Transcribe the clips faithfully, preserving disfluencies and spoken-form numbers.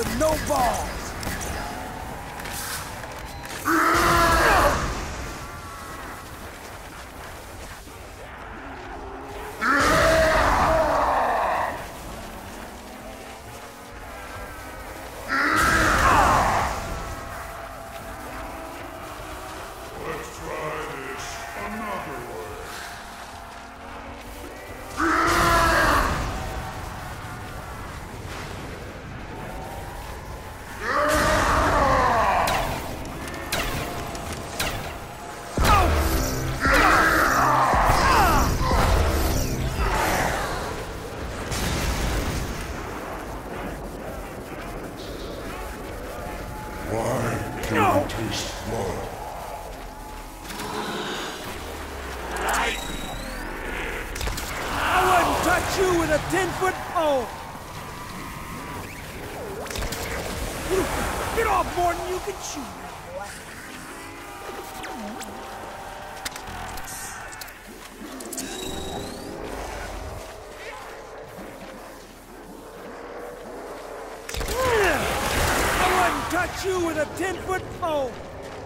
with no balls. You with a ten-foot pole! Get off more than you can chew, boy! I wouldn't touch you with a ten-foot pole!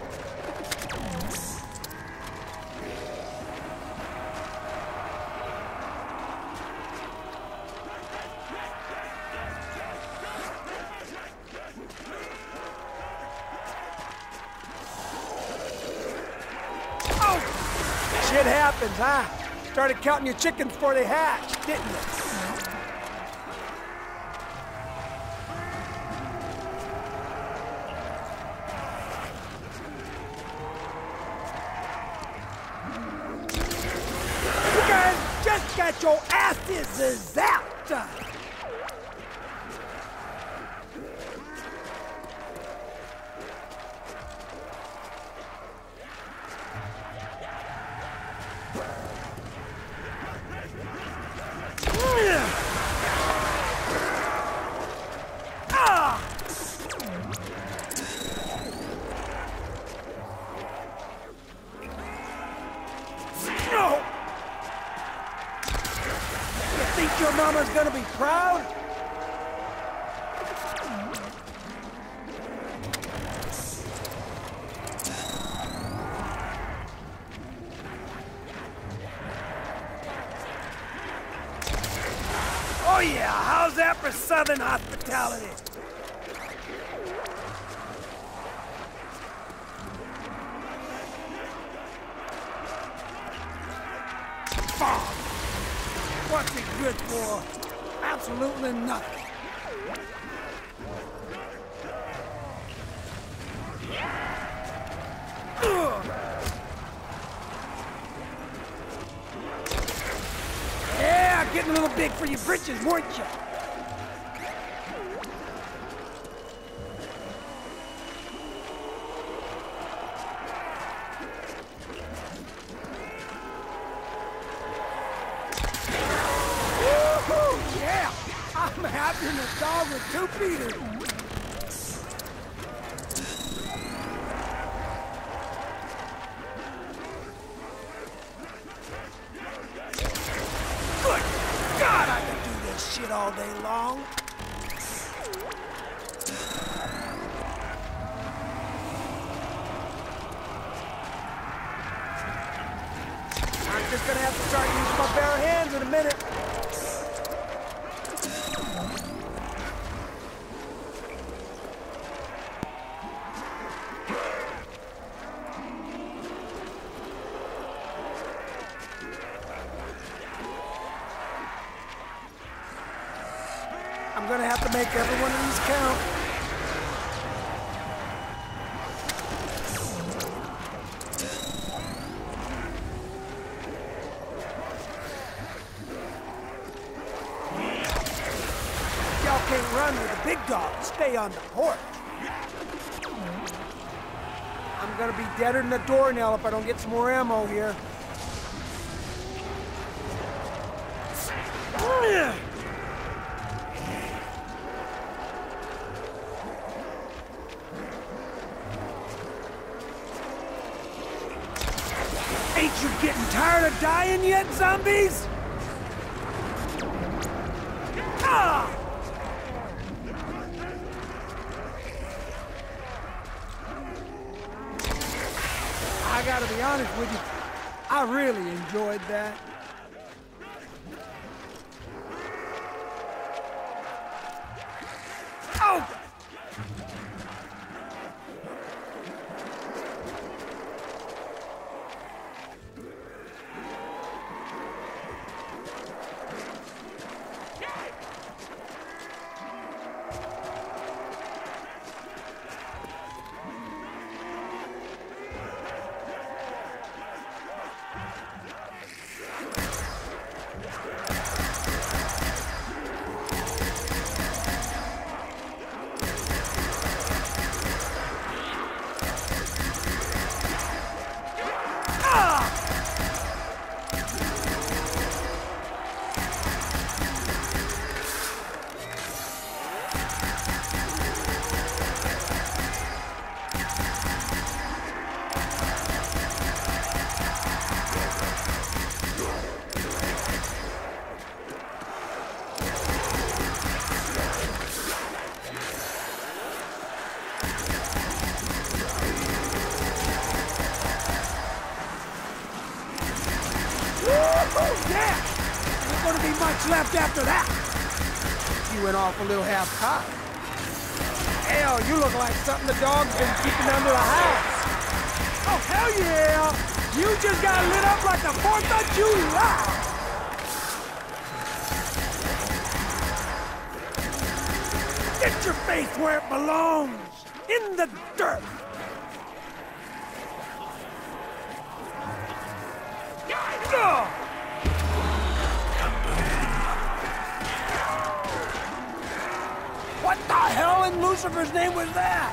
Shit happens, huh? Started counting your chickens before they hatched, didn't you? You guys just got your asses zapped! Think your mama's gonna be proud? Oh yeah, how's that for Southern hospitality? Fog. What's it good for? Absolutely nothing. Ugh. Yeah, getting a little big for your britches, weren't you? I'm happier than a dog with two feeders. Good God, I could do this shit all day long. I'm just gonna have to start using my bare hands in a minute. I'm gonna have to make every one of these count. Y'all can't run with the big dog. Stay on the porch. I'm gonna be deader than a doornail if I don't get some more ammo here. Ain't you getting tired of dying yet, zombies? Ah! I gotta be honest with you, I really enjoyed that. Oh! Yeah! Ain't gonna be much left after that. You went off a little half-cocked. Hell, you look like something the dog's been keeping under the house. Oh, hell yeah! You just got lit up like the fourth of July! Get your face where it belongs! In the dirt! Ugh! What the hell in Lucifer's name was that?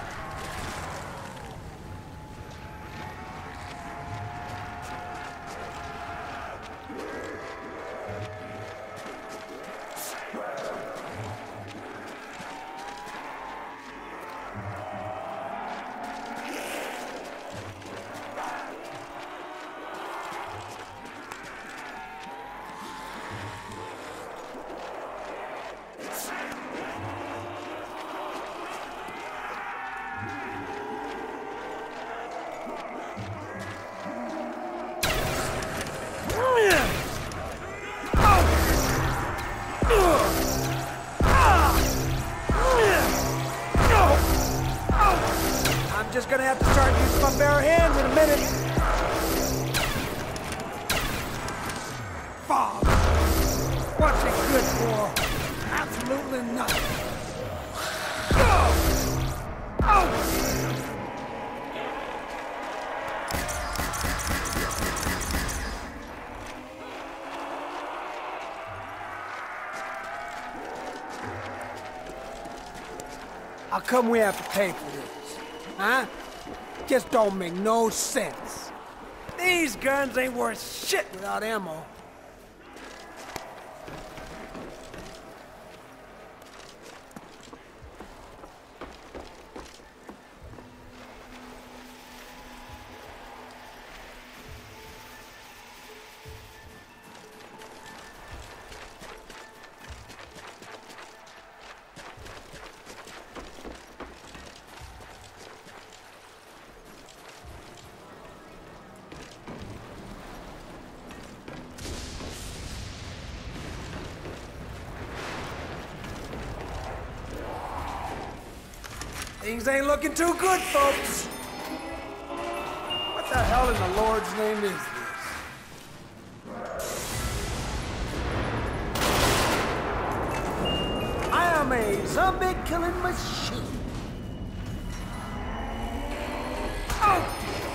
I'm just gonna have to start using my bare hands in a minute. Fog. What's it good for? Absolutely nothing. Oh! Oh! How come we have to pay for this? Huh? Just don't make no sense. These guns ain't worth shit without ammo. Things ain't looking too good, folks. What the hell in the Lord's name is this? I am a zombie-killing machine. Oh!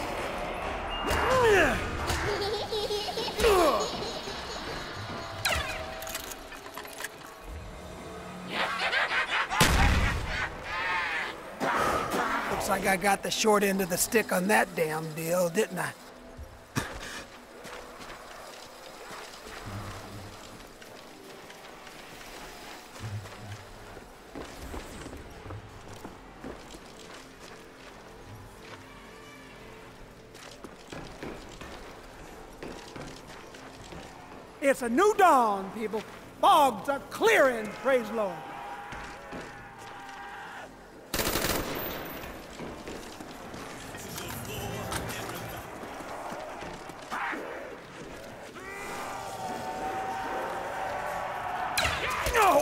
Looks like I got the short end of the stick on that damn deal, didn't I? It's a new dawn, people. Fogs are clearing, praise Lord. No!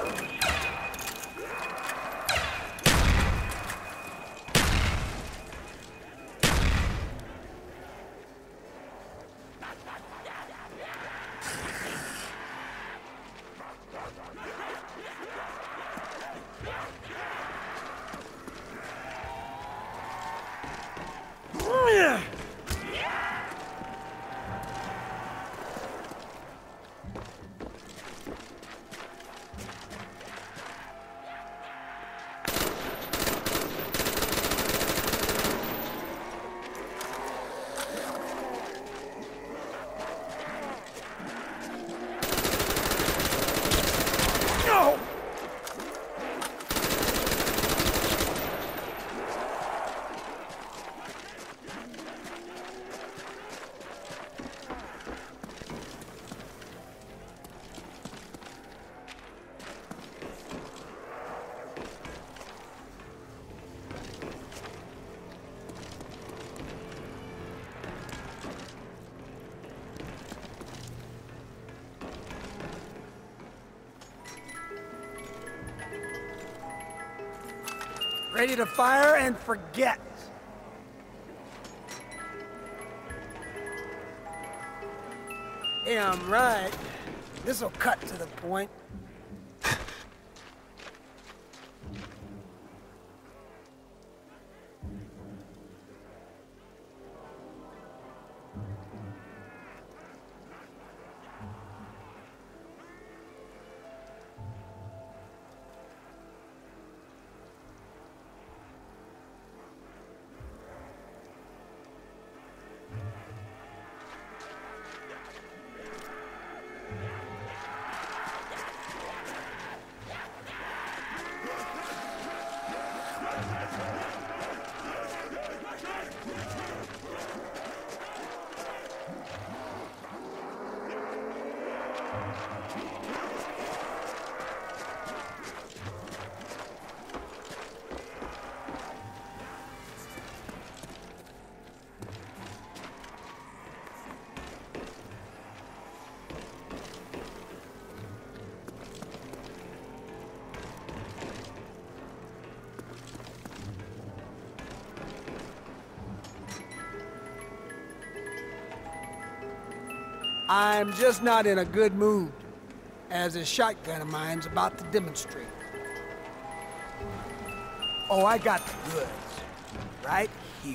Ready to fire and forget. Yeah, I'm right. This'll cut to the point. I'm just not in a good mood, as a shotgun of mine's about to demonstrate. Oh, I got the goods. Right here.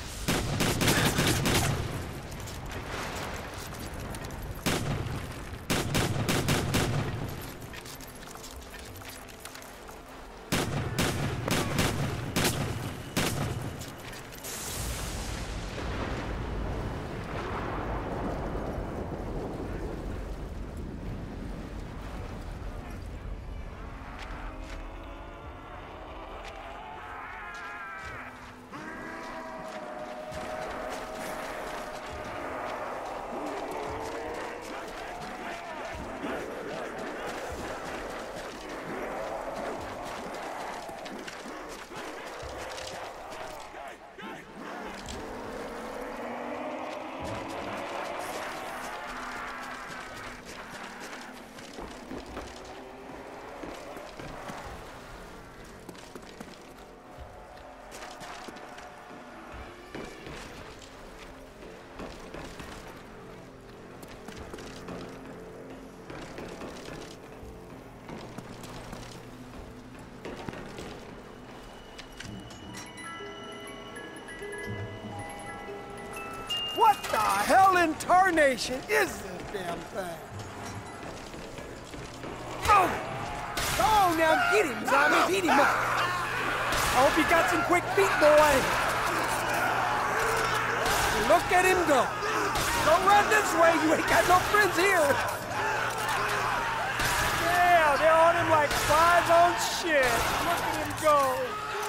What the hell in tarnation is this damn thing? Oh! Oh, now get him, zombies! Eat him up! I hope you got some quick feet, boy! Look at him go! Don't run this way, you ain't got no friends here! Yeah, they're on him like flies on shit! Look at him go!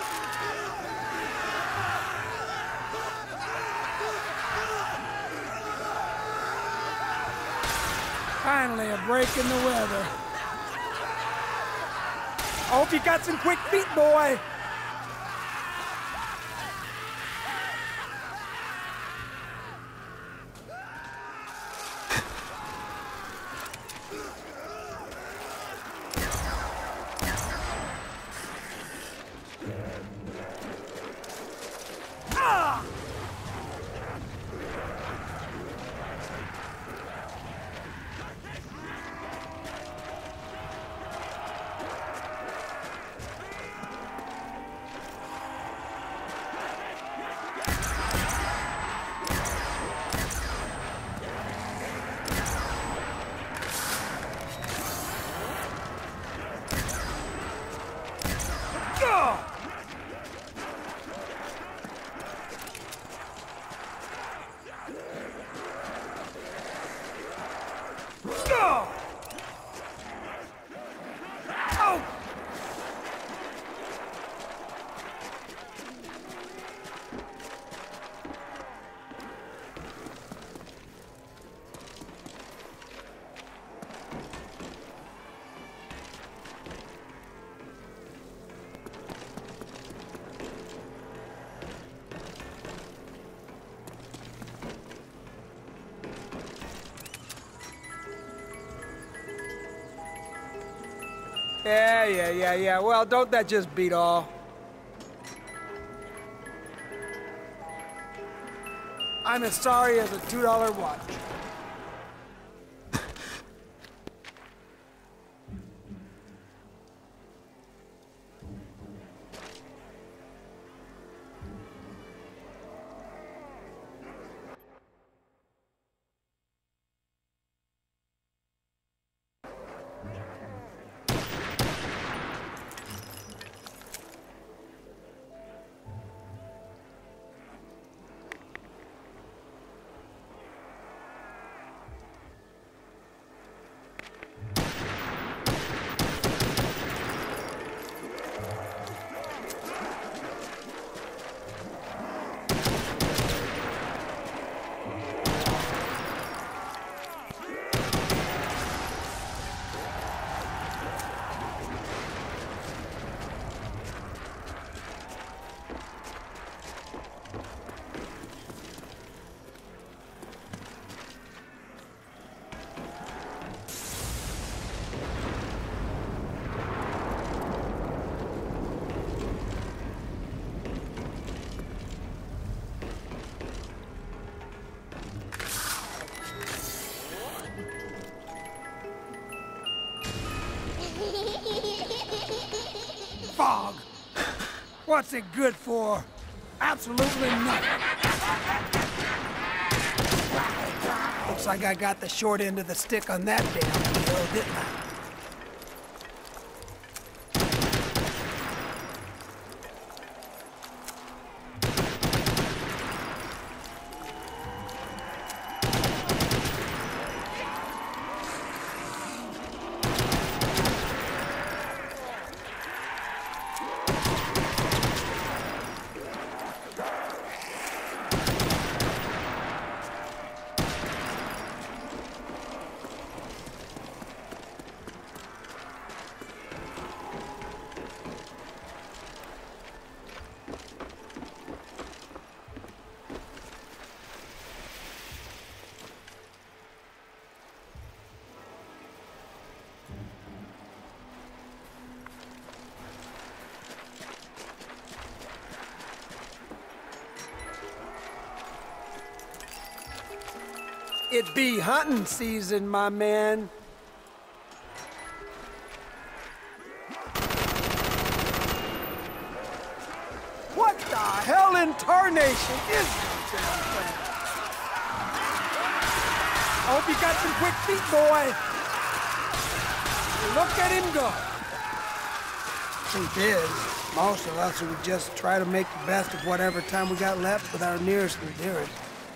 Finally, a break in the weather. I hope you got some quick feet, boy. Yeah, yeah, yeah, yeah. Well, don't that just beat all? I'm as sorry as a two dollar watch. Fog! What's it good for? Absolutely nothing. Looks like I got the short end of the stick on that damn deal, didn't I? It be hunting season, my man. What the hell in tarnation is this damn thing? I hope you got some quick feet, boy. Look at him go. Truth is, most of us would just try to make the best of whatever time we got left with our nearest and dearest.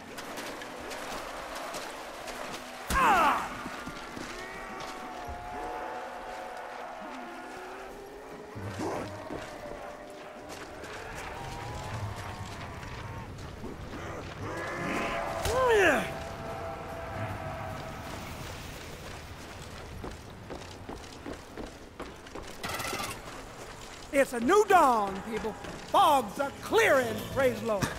It's a new dawn, people. Fogs are clearing, praise the Lord.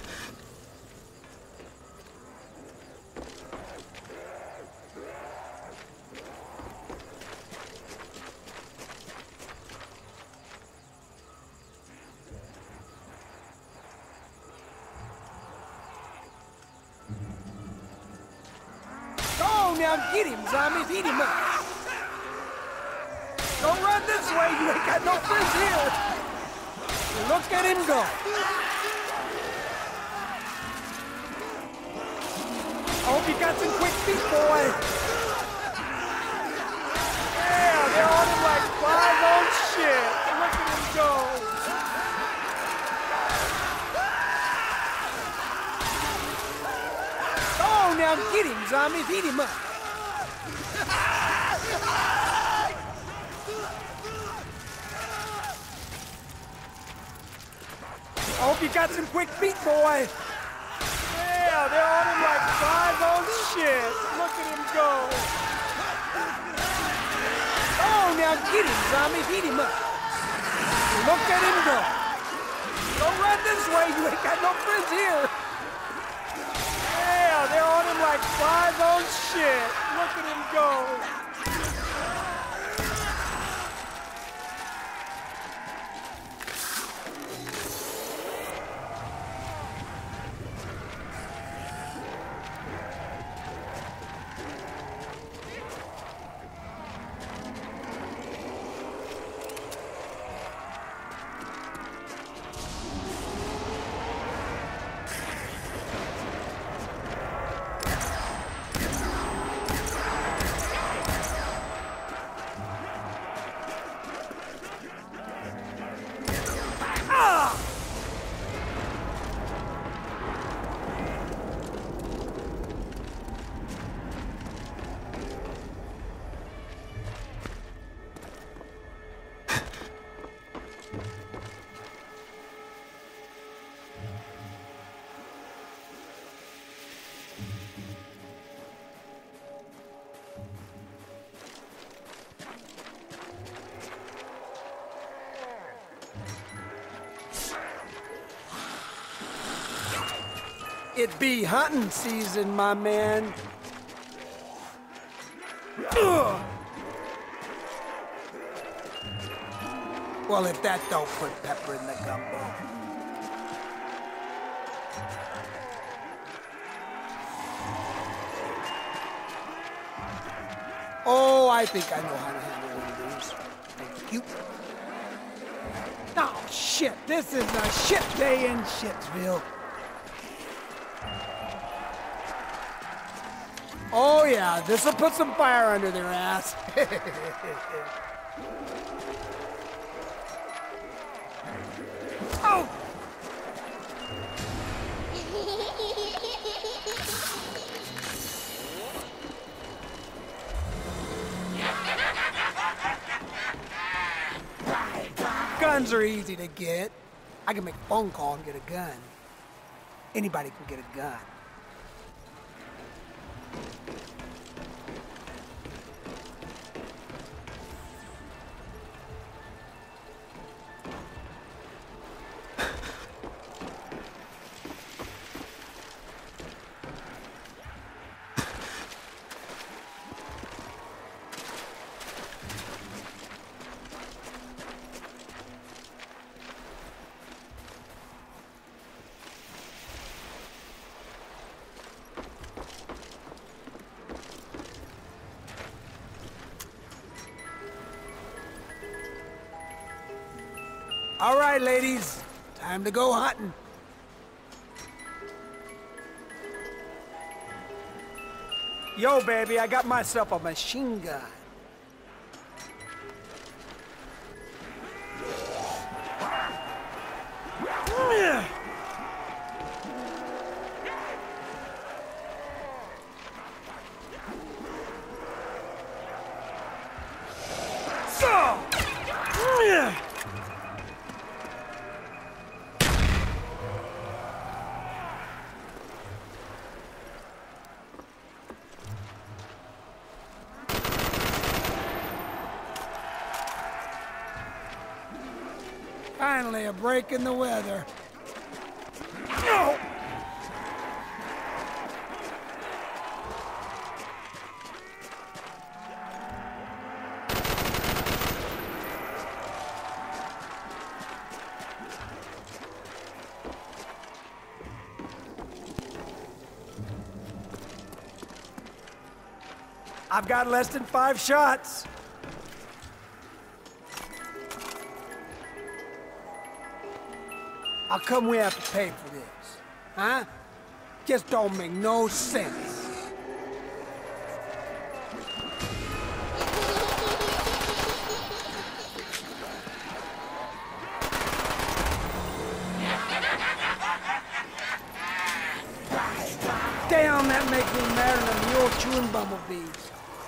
Go on now, get him, zombies, eat him up. Don't run this way, you ain't got no friends here. Look at him go. I hope you got some quick feet, boy. Yeah, they're on him like flies on shit. Look at him go. Go on now, get him, zombies, eat him up. I hope you got some quick feet, boy. Yeah, they're on him like flies on shit. Look at him go. Oh, now get him, zombies. Eat him up. Look at him go. Don't run this way. You ain't got no friends here. Yeah, they're on him like flies on shit. Look at him go. It be hunting season, my man. Ugh. Well, if that don't put pepper in the gumbo. Oh, I think I know how to handle one of these. Thank you. Oh, shit. This is a shit day in Shitsville. Oh, yeah. This'll put some fire under their ass. Oh! Guns are easy to get. I can make a phone call and get a gun. Anybody can get a gun. All right, ladies, time to go hunting. Yo, baby, I got myself a machine gun. So! Finally, a break in the weather. No! I've got less than five shots. How come we have to pay for this? Huh? Just don't make no sense. Damn, that makes me madder than a mule chewing bumblebees.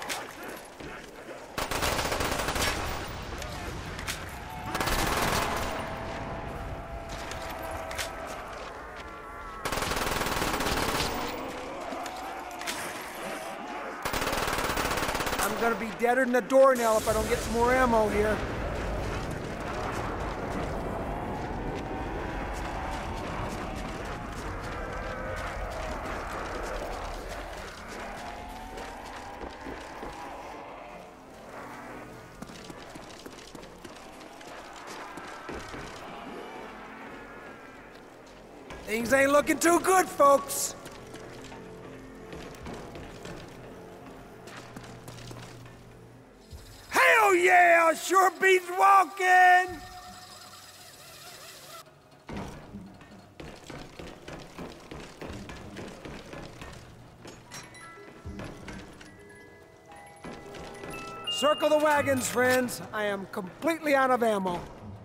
I'm gonna be deader than a doornail if I don't get some more ammo here. Things ain't looking too good, folks. Hell yeah, sure beats walking! Circle the wagons, friends. I am completely out of ammo.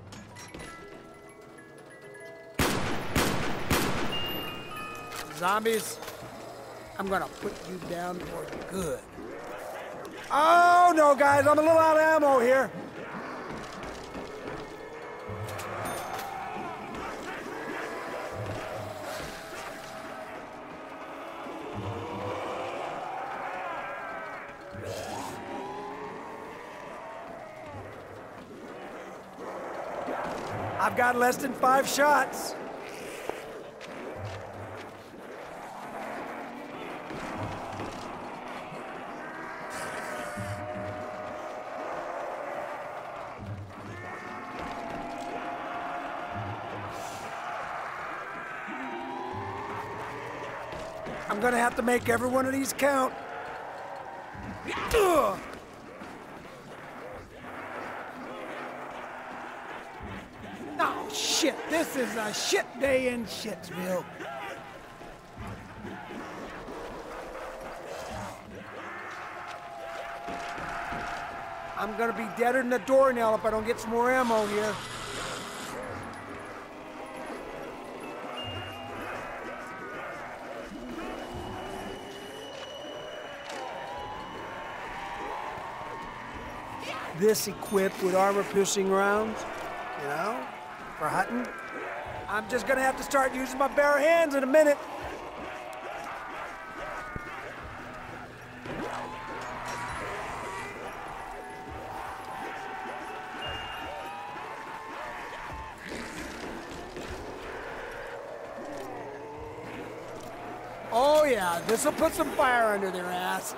Zombies, I'm gonna put you down for good. Oh, no, guys, I'm a little out of ammo here. I've got less than five shots. I'm gonna have to make every one of these count. Ugh. Oh, shit. This is a shit day in Shitsville. I'm gonna be deader than a doornail if I don't get some more ammo here. This equipped with armor-piercing rounds, you know, for hunting. I'm just gonna have to start using my bare hands in a minute. Oh yeah, this'll put some fire under their ass.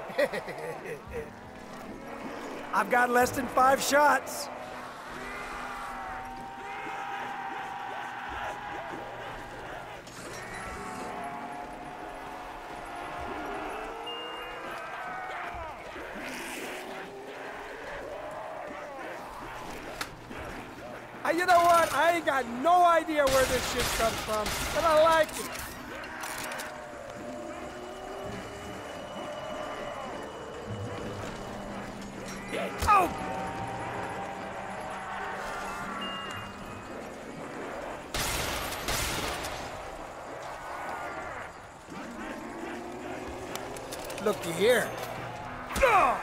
I've got less than five shots. Uh, you know what? I ain't got no idea where this shit comes from, but I like it. Oh! Looky here. Oh!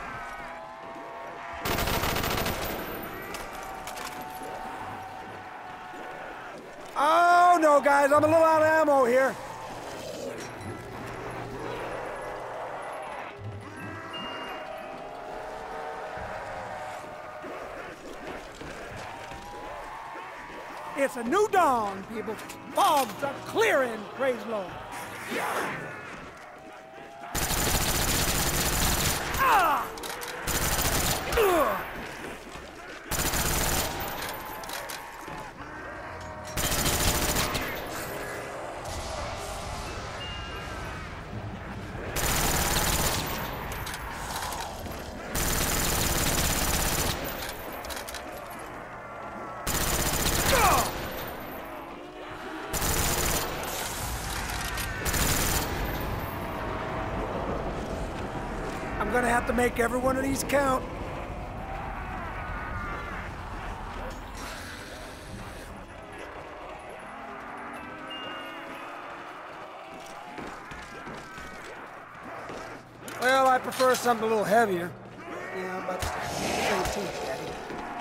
Oh no, guys, I'm a little out of ammo here. It's a new dawn, people. Fogs are clearing, praise Lord. Ah! Ugh! I'm gonna have to make every one of these count. Well, I prefer something a little heavier. Yeah, but same teeth, Daddy.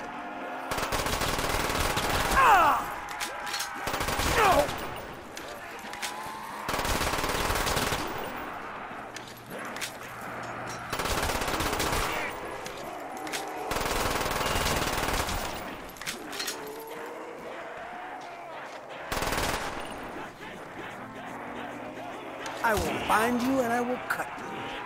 Ah! No! I will bind you and I will cut you.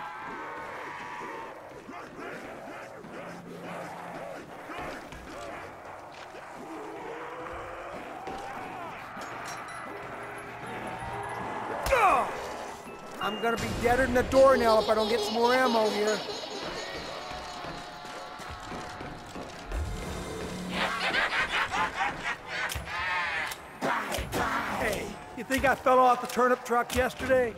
Oh! I'm gonna be deader than a doornail if I don't get some more ammo here. Hey, you think I fell off the turnip truck yesterday?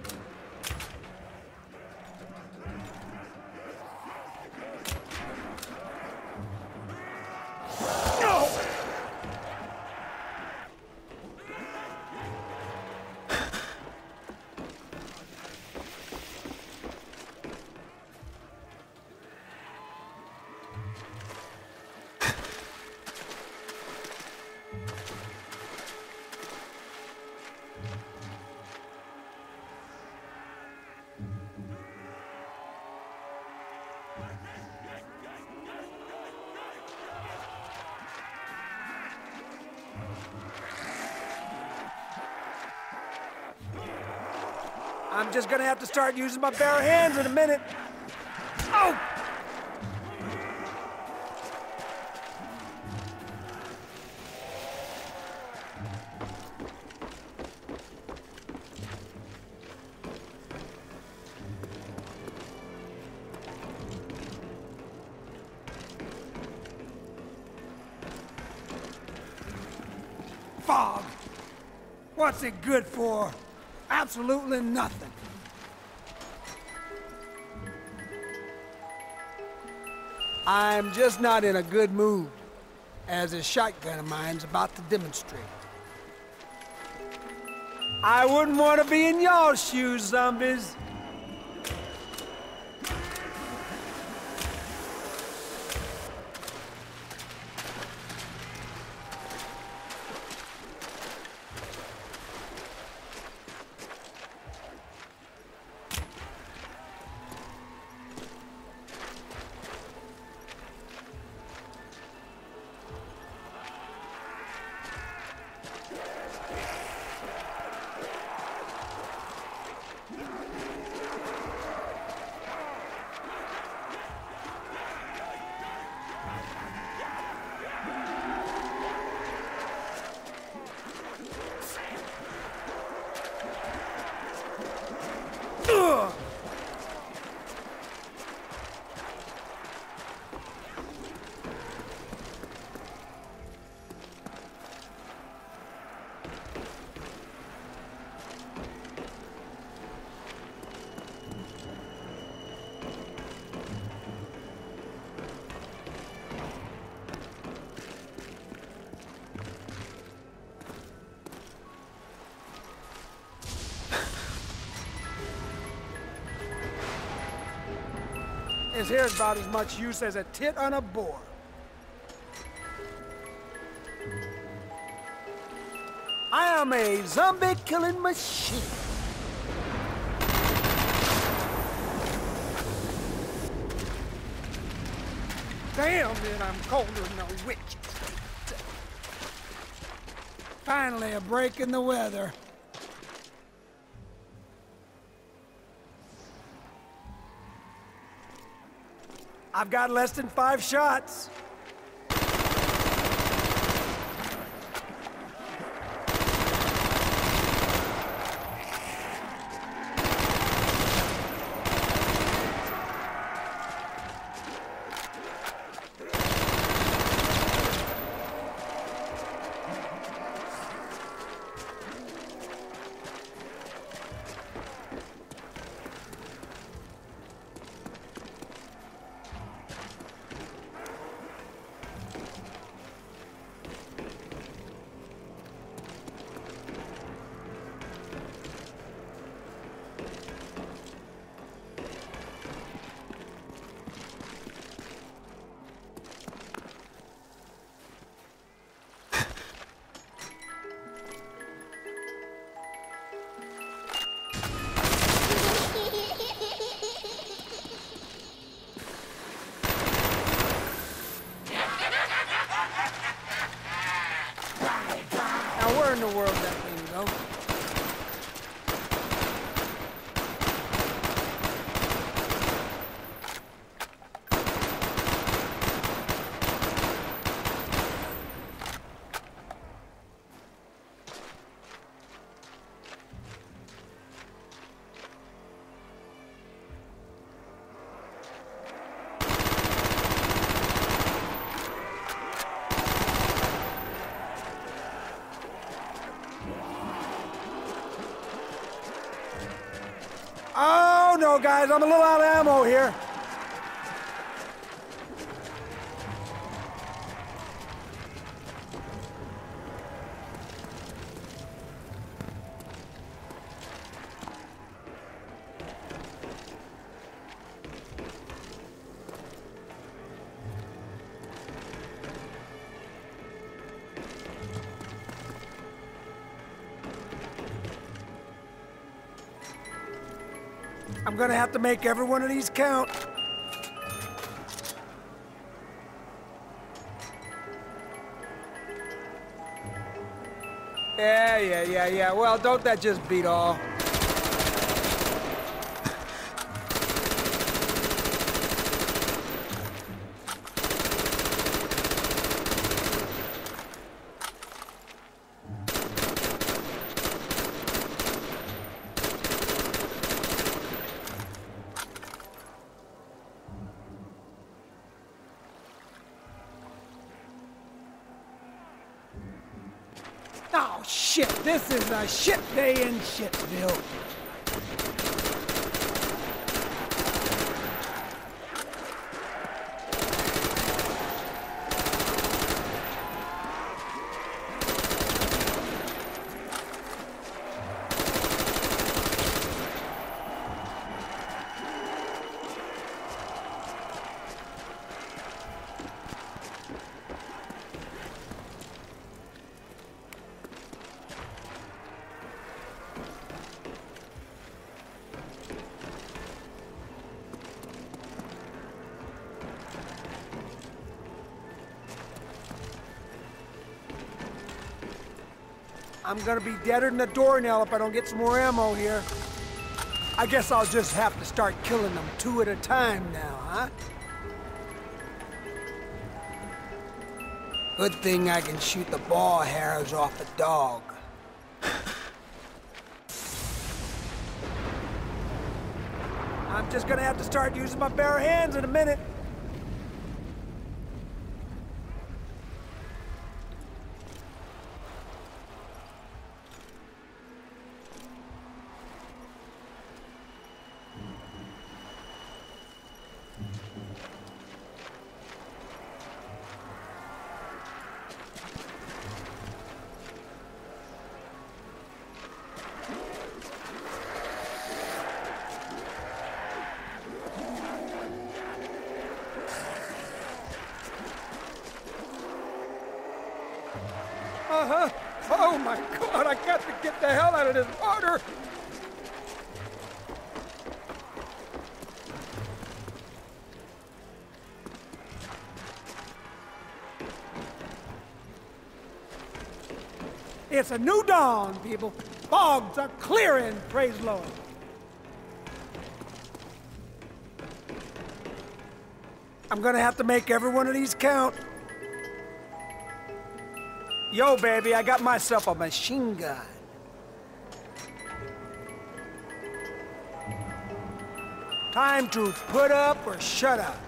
I'm just gonna have to start using my bare hands in a minute. Oh! fog. What's it good for? Absolutely nothing. I'm just not in a good mood, as a shotgun of mine's about to demonstrate. I wouldn't want to be in y'all's shoes, zombies. Ugh! This here's about as much use as a tit on a board. I am a zombie-killing machine. Damn, man, I'm colder than a witch. Finally, a break in the weather. I've got less than five shots. Where in the world that thing go? Oh, no, guys, I'm a little out of ammo here. I'm gonna have to make every one of these count. Yeah, yeah, yeah, yeah. Well, don't that just beat all? shit, this is a shit day in Shitville. I'm gonna be deader than a doornail if I don't get some more ammo here. I guess I'll just have to start killing them two at a time now, huh? Good thing I can shoot the ball hairs off a dog. I'm just gonna have to start using my bare hands in a minute. Uh-huh. Oh my God, I got to get the hell out of this water. It's a new dawn, people. Fogs are clearing, praise Lord. I'm gonna have to make every one of these count. Yo, baby, I got myself a machine gun. Time to put up or shut up.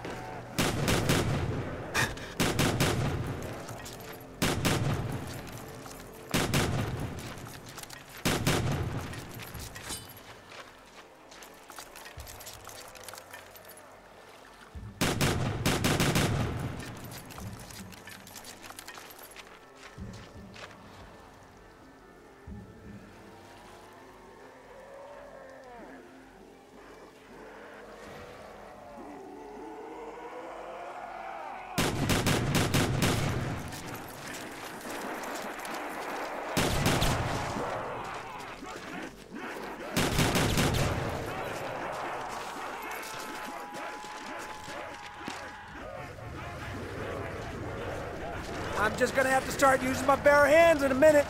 I'm just gonna have to start using my bare hands in a minute.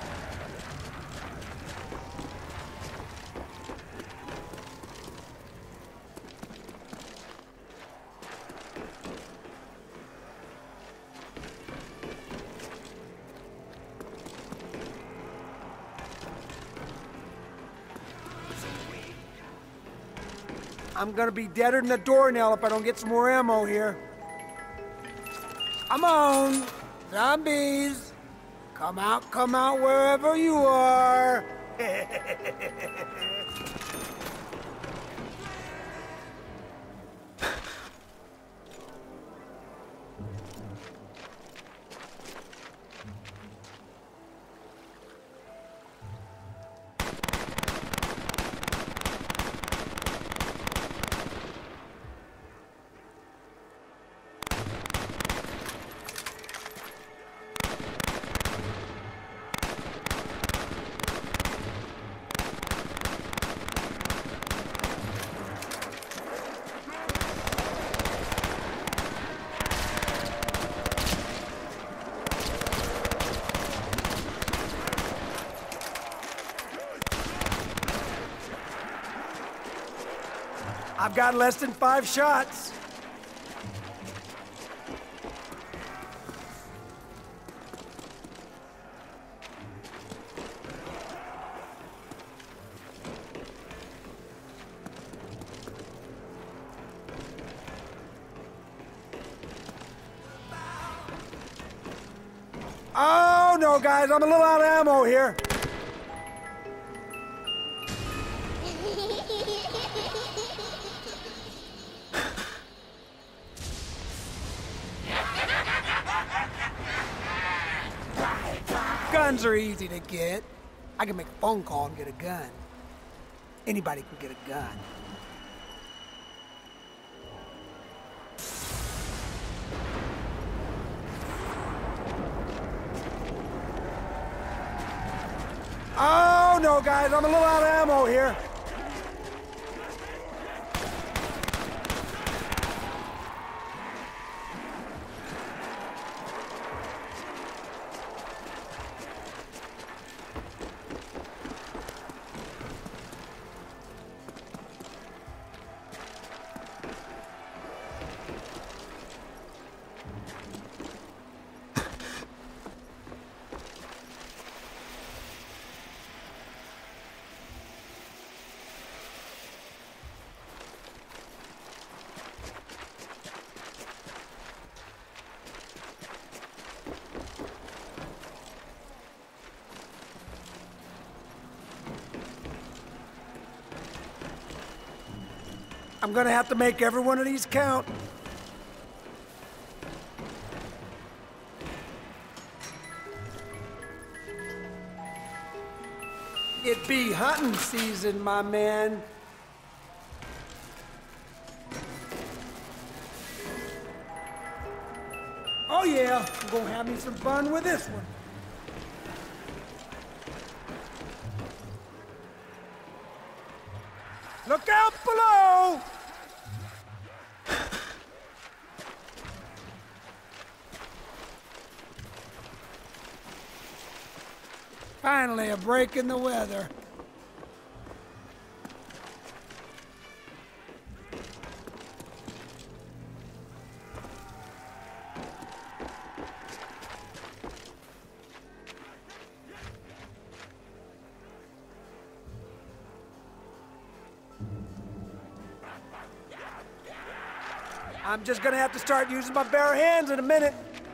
I'm gonna be deader than a doornail if I don't get some more ammo here. Come on, zombies. Come out, come out wherever you are. I've got less than five shots. Oh, no, guys, I'm a little out of ammo here. Guns are easy to get. I can make a phone call and get a gun. Anybody can get a gun. Oh, no, guys, I'm a little out of ammo here. I'm gonna have to make every one of these count. It be hunting season, my man. Oh yeah, I'm gonna have me some fun with this one. Look out below! Finally, a break in the weather. I'm just gonna have to start using my bare hands in a minute.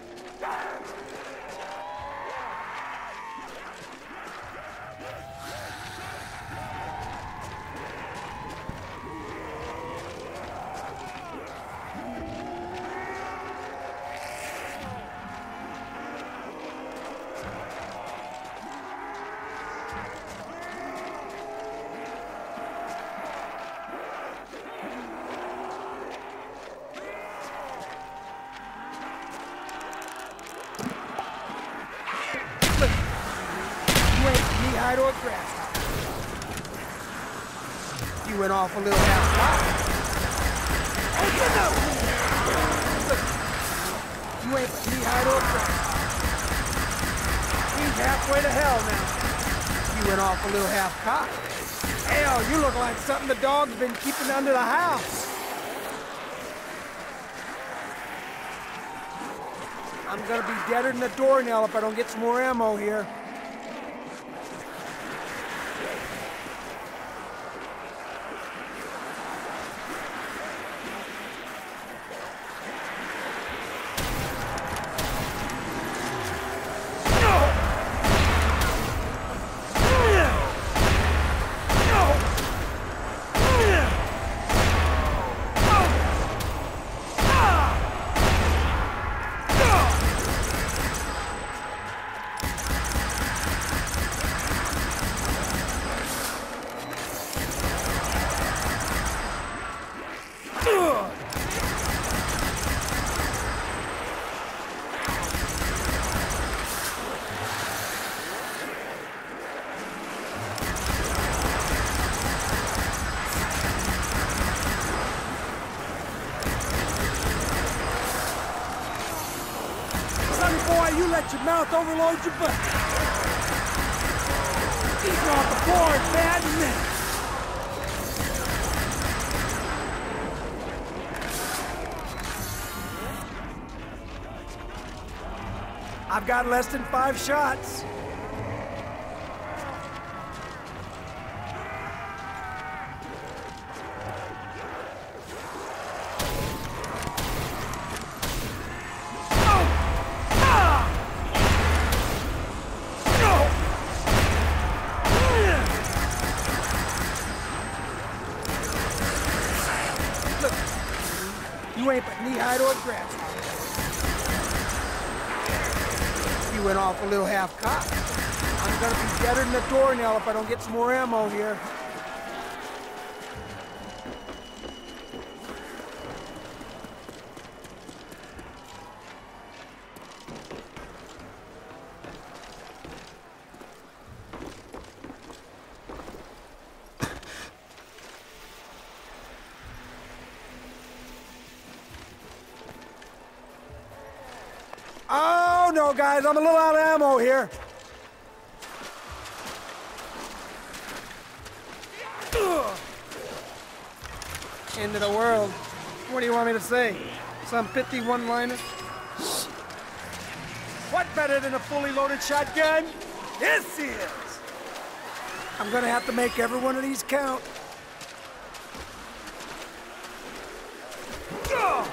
Knee-high to a grasshopper. You went off a little half-cocked. Oh, you know! You ain't but knee-high to a grasshopper. He's halfway to hell now. You went off a little half-cocked. Hell, you look like something the dog's been keeping under the house. I'm gonna be deader than a doornail if I don't get some more ammo here. Boy, you let your mouth overload your butt. These are off the board, bad men. I've got less than five shots. hide or grasshopper. You went off a little half-cocked. I'm gonna be deader than a doornail if I don't get some more ammo here. Oh, no, guys, I'm a little out of ammo here. Ugh. End of the world. What do you want me to say? Some pithy one-liner? What better than a fully loaded shotgun? This is! I'm gonna have to make every one of these count. Ugh.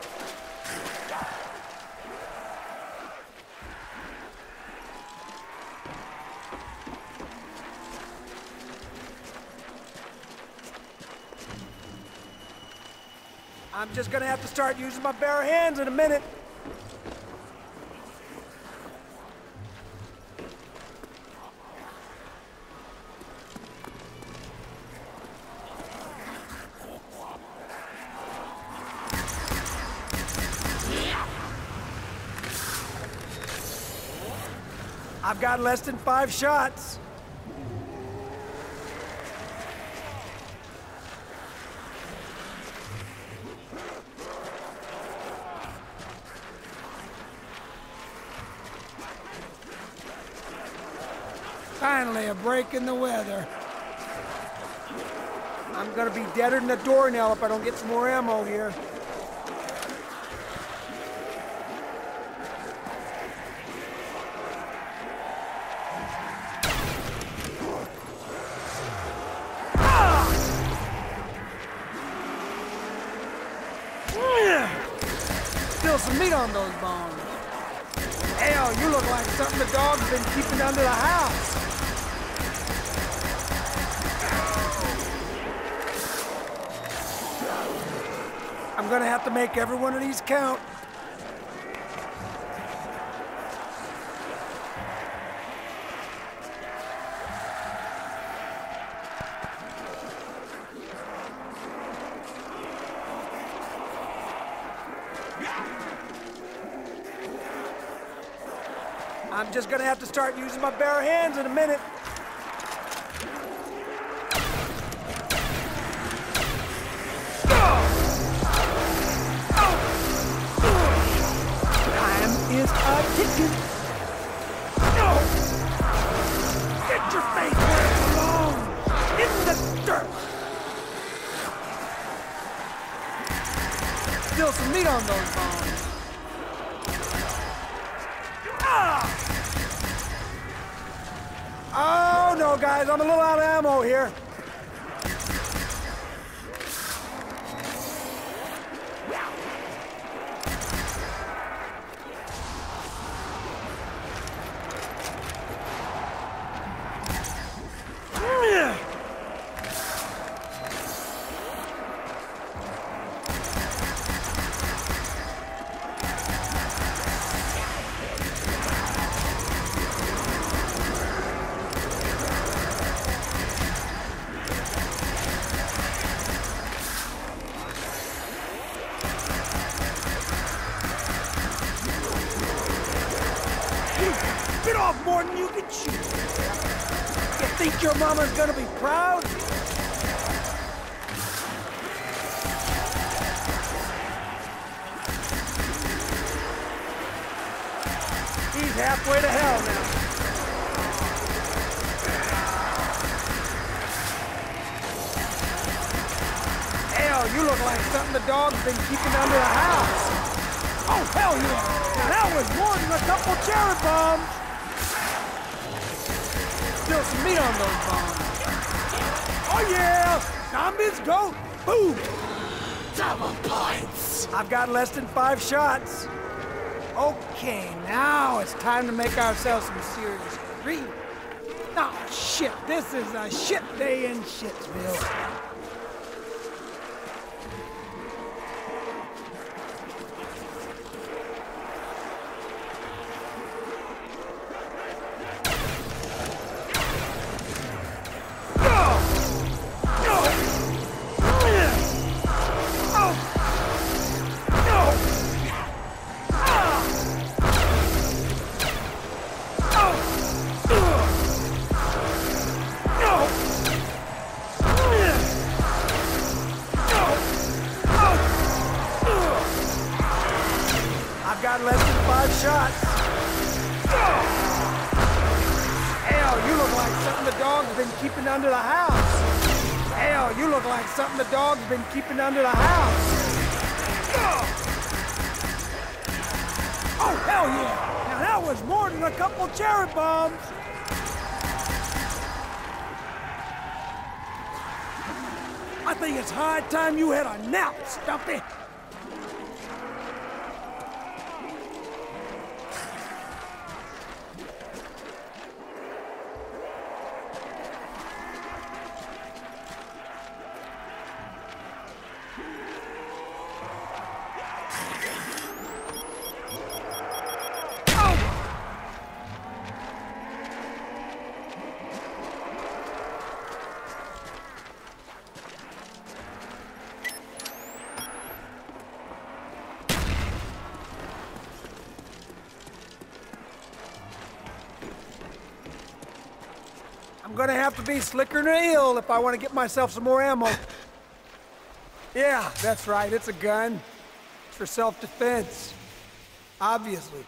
I'm just gonna have to start using my bare hands in a minute. I've got less than five shots. Finally, a break in the weather. I'm gonna be deader than a doornail if I don't get some more ammo here. Still some meat on those bones. Hell, you look like something the dog's been keeping under the house. I'm gonna have to make every one of these count. I'm just gonna have to start using my bare hands in a minute. Time is a ticking. Get your face where it belongs, in the dirt. Still some meat on those bones. Oh, no, guys, I'm a little out of ammo here. Bit off more than you can chew. You think your mama's gonna be proud? He's halfway to hell now. Hell, you look like something the dog's been keeping under the house. Oh, hell yeah! Now that was more than a couple cherry bombs. Still some meat on those bombs. Oh yeah! Zombies go! Boom! Double points! I've got less than five shots. Okay, now it's time to make ourselves some serious grief. Oh shit, this is a shit day in Shitsville. got less than five shots. Hell, you look like something the dog's been keeping under the house. Hell, you look like something the dog's been keeping under the house. Oh, hell yeah! Now that was more than a couple cherry bombs. I think it's high time you had a nap, Stumpy. I'm gonna have to be slicker than eel if I want to get myself some more ammo. Yeah, that's right, it's a gun. It's for self-defense. Obviously.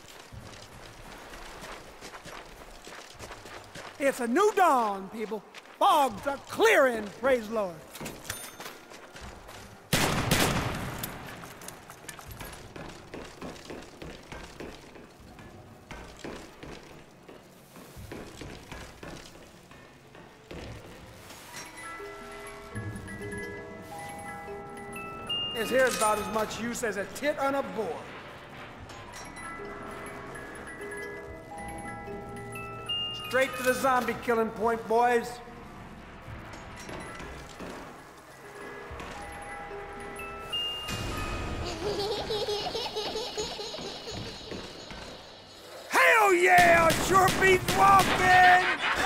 It's a new dawn, people. Fogs are clearing, praise the Lord. This here's about as much use as a tit on a board. Straight to the zombie killing point, boys. Hell yeah! Sure beats walking!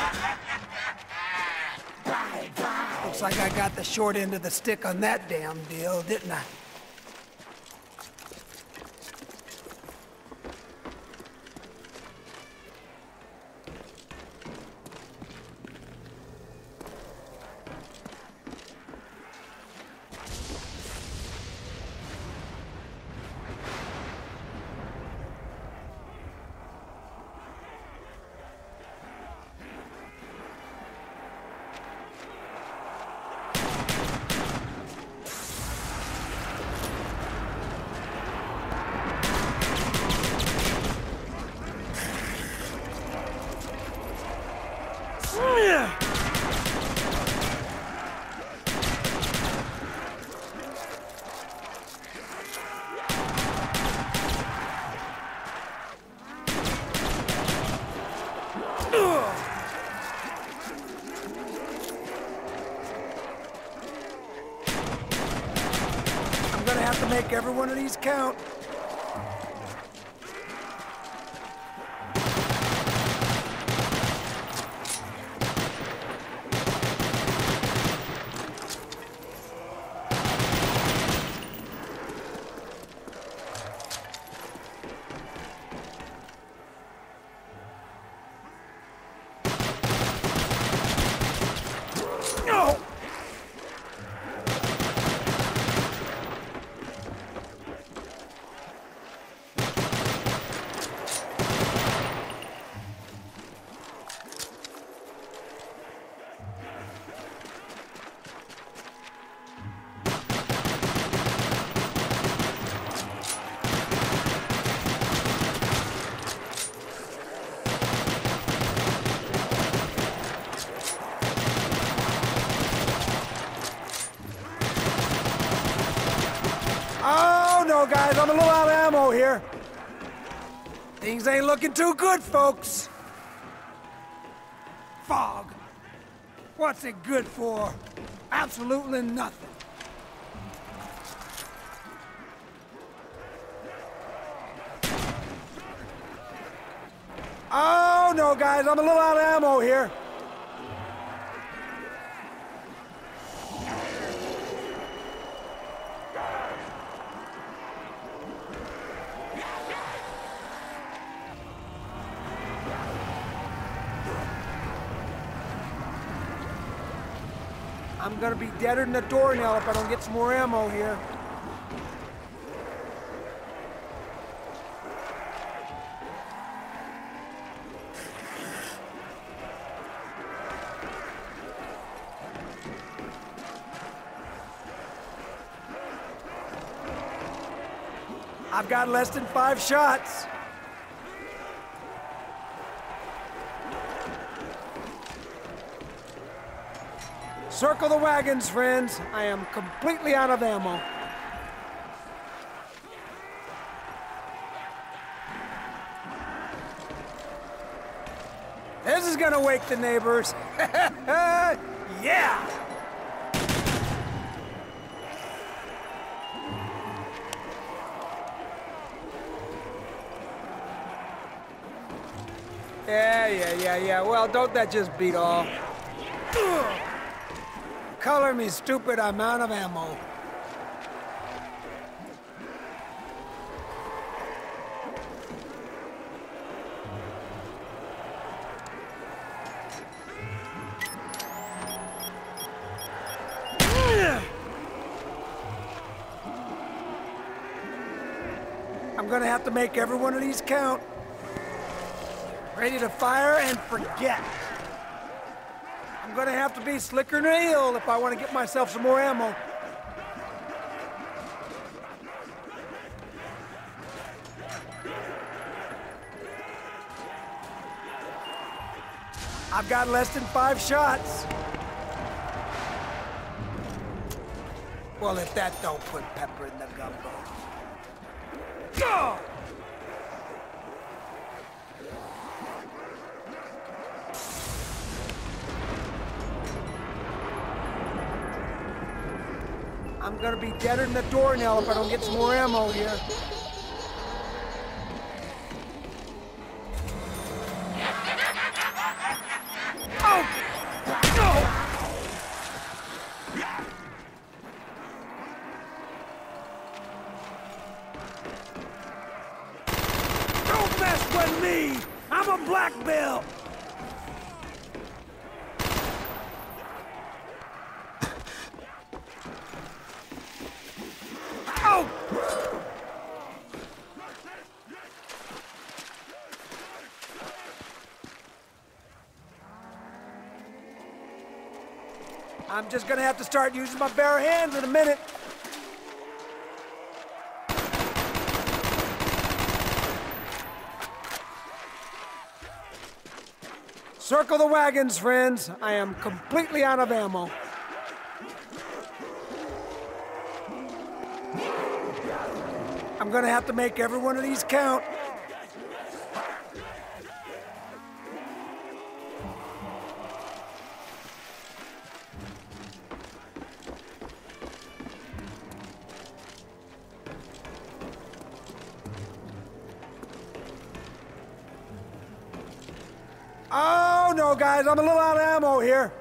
Looks like I got the short end of the stick on that damn deal, didn't I? I'm gonna have to make every one of these count. Oh, no, guys, I'm a little out of ammo here. Things ain't looking too good, folks. Fog. What's it good for? Absolutely nothing. Oh, no, guys, I'm a little out of ammo here. I'm gonna be deader than a doornail if I don't get some more ammo here. I've got less than five shots. Circle the wagons, friends. I am completely out of ammo. This is gonna wake the neighbors. Yeah! Yeah, yeah, yeah, yeah. Well, don't that just beat all? Ugh. Color me stupid, I'm out of ammo. I'm gonna have to make every one of these count. Ready to fire and forget. I'm gonna have to be slicker than an eel if I want to get myself some more ammo. I've got less than five shots. Well, if that don't put pepper in the gumbo. Go! I'm gonna be deader than the doornail if I don't get some more ammo here. Oh! No! Don't mess with me! I'm a black belt! I'm just gonna have to start using my bare hands in a minute. Circle the wagons, friends. I am completely out of ammo. I'm gonna have to make every one of these count. Oh, no, guys, I'm a little out of ammo here.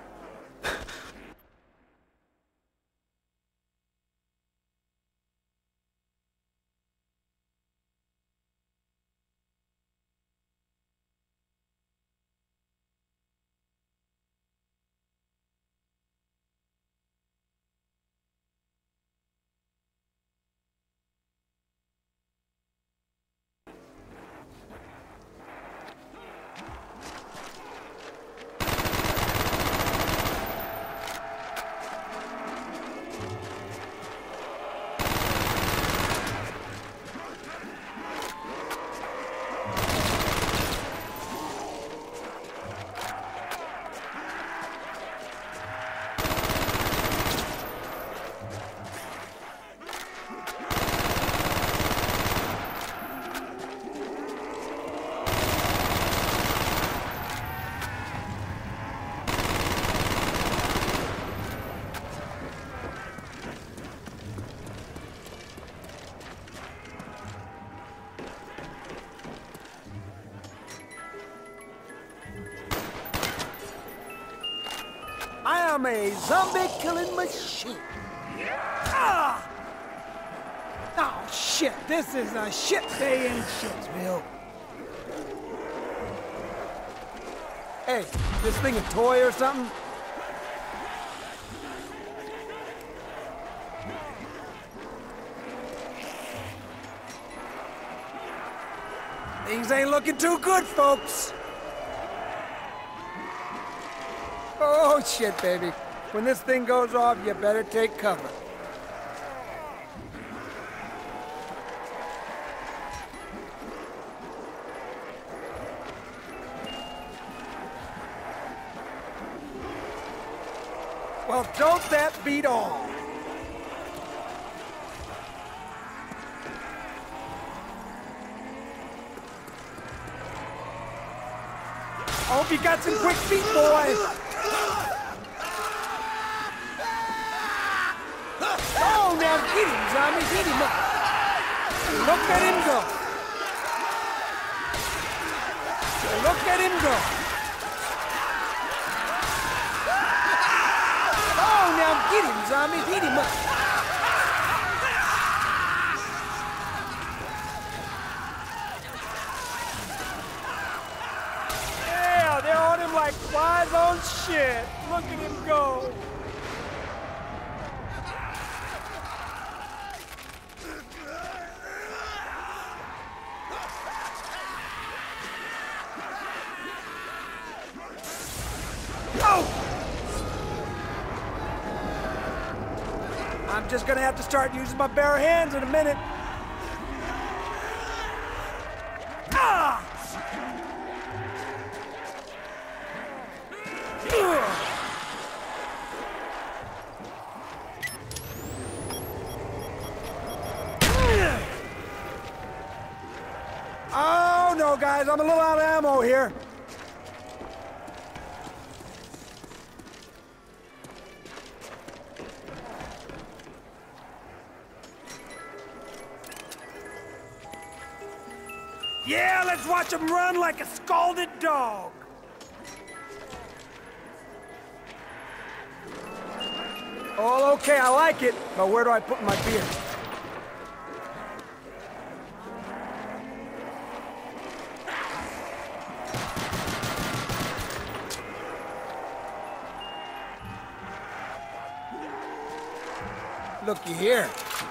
I'm a zombie-killing machine. Ah! Oh, shit. This is a shit day in Shitsville. Hey, this thing a toy or something? Things ain't looking too good, folks. Oh, shit, baby. When this thing goes off, you better take cover. Well, don't that beat all? I hope you got some quick feet, boy. Oh, now get him, zombie. Get him up. Look at him go. Look at him go. Oh, now get him, zombie. Get him up. Yeah, they're on him like flies on shit. Look at him go. I'm just gonna have to start using my bare hands in a minute. Ah! Oh no, guys, I'm a little out of ammo here. Yeah, let's watch him run like a scalded dog. Oh, okay, I like it, but where do I put my beer? Looky here.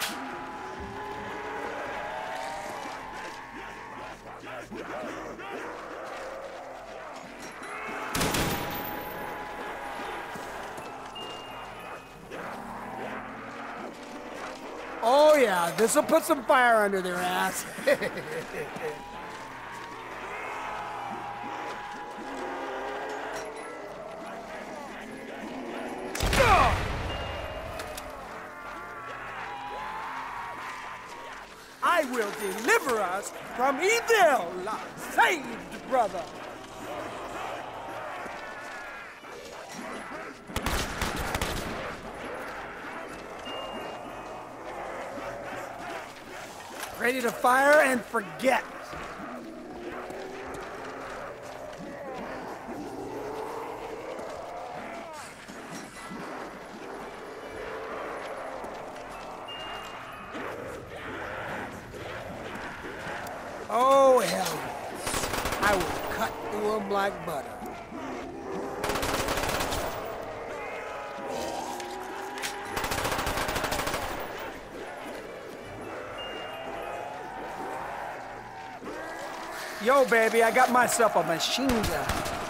Oh yeah, this'll put some fire under their ass. I will deliver us from evil, saved brother. Ready to fire and forget. Oh, hell yes. I will cut through them like butter. Yo, baby, I got myself a machine gun.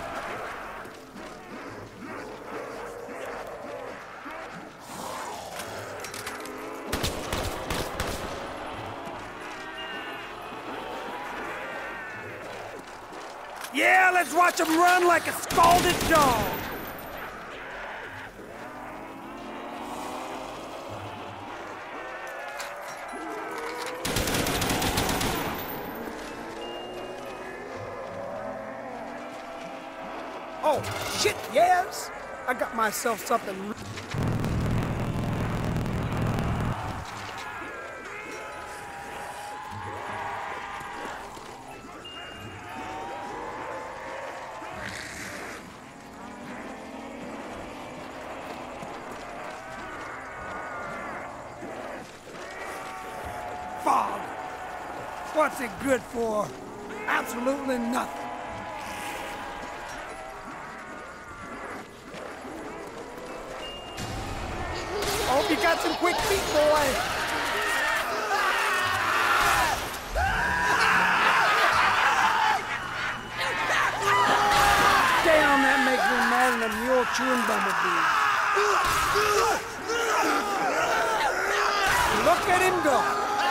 Yeah, let's watch him run like a scalded dog. Oh, shit, yes! I got myself something. Fog. What's it good for? Absolutely nothing. Hope you got some quick feet, boy. Damn, that makes me mad than a mule chewing bumblebee. Look at him go.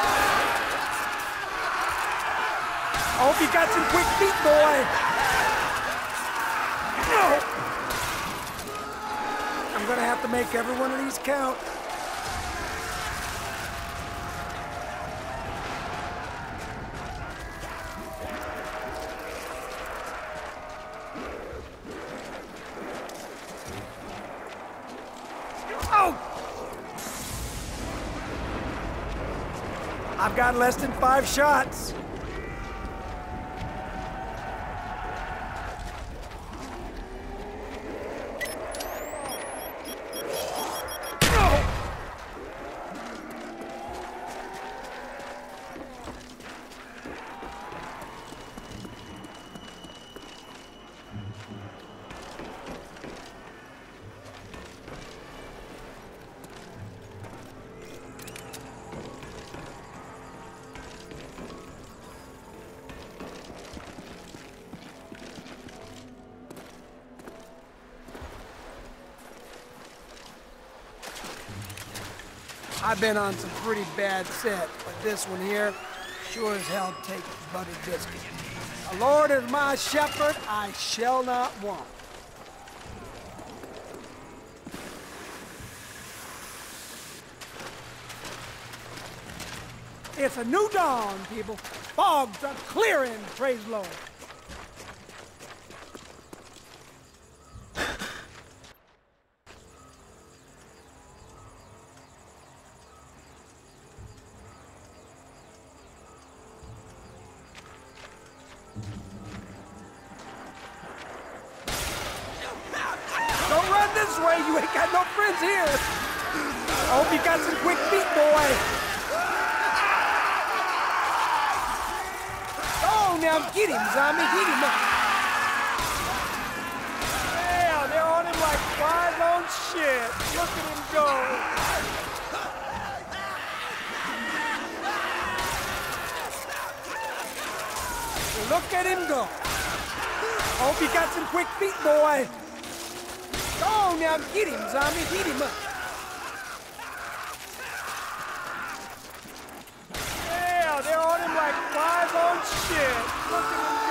Hope you got some quick feet, boy. I'm I'm gonna have to make every one of these count. Oh! I've got less than five shots. I've been on some pretty bad sets, but this one here sure as hell takes buttered biscuit. The Lord is my shepherd, I shall not want. It's a new dawn, people. Fogs are clearing, praise Lord. Don't run this way, you ain't got no friends here. I hope you got some quick feet, boy. Oh, now get him, zombie, get him up. Yeah, they're on him like flies on shit. Look at him go. Look at him go. Hope you got some quick feet, boy. Oh, now get him, zombie. Get him up. Yeah, they're on him like flies on shit. Look at him